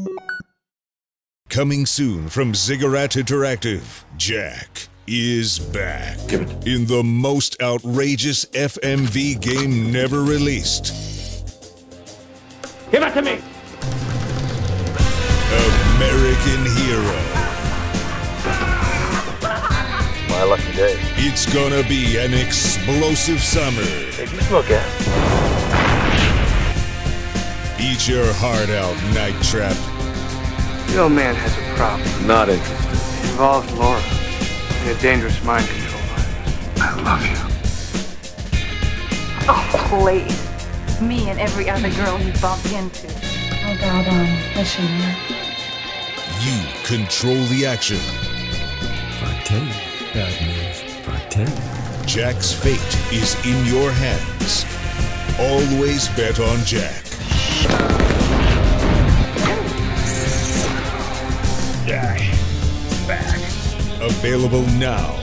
Coming soon from Ziggurat Interactive, Jack is back in the most outrageous FMV game never released. Give it to me! American Hero. My lucky day. It's gonna be an explosive summer. Hey, do you smoke gas? Eat your heart out, Night Trap. The old man has a problem. Not interested. It involves Laura and a dangerous mind control virus. I love you. Oh, please. Me and every other girl you bumped into. Oh, God, listen, man. You control the action. If I tell you, bad news. If I tell you. Jack's fate is in your hands. Always bet on Jack. Jack, back. Available now